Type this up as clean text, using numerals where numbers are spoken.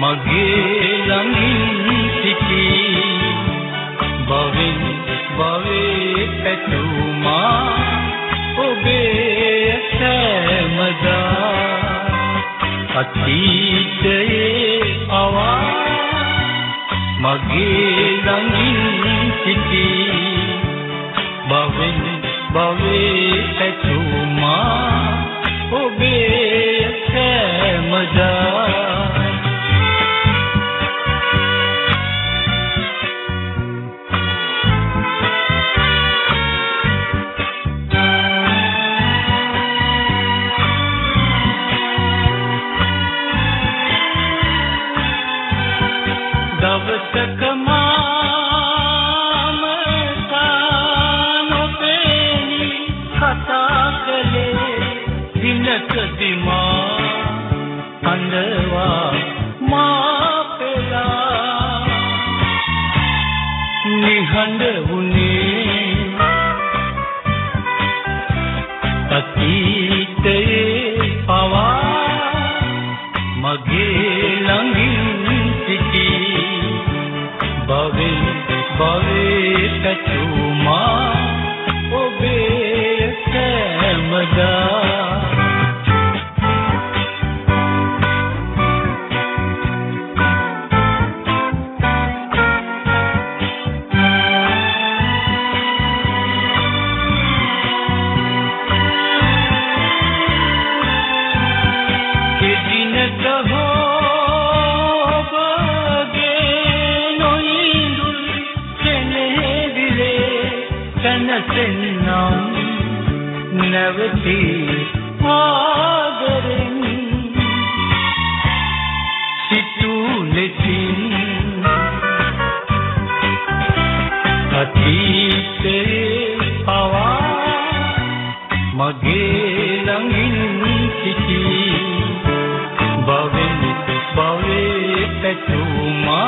මගේ ළඟින් සිටි බවෙන් බවේ පැතුමා ඔබේ සෑමදා අතීතයේ පවා මගේ ළඟින් සිටි බවෙන් බවේ පැතුමා ඔබේ සෑමදා දවසක මාම නොපෙනී කතා කළේ දිනකදී මා අඬවා මා පෙළා නිහඬ වුණේ අතීතයේ පවා මගේ ළඟින් සිටි බවේ පැතුමා ඔබේ සෑමදා තනසෙන්නම් නැවති ආදරෙන් සිතූ ලෙසින් අතීතයේ පවා මගේ ළඟින් සිටි බවේ පැතුමා